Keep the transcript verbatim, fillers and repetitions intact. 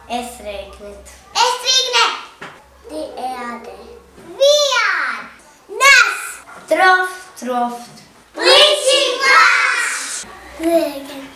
Es regnet. Es regnet. Die Erde. Wir. Nass. Tropft, tropft. Richtig was. Regen.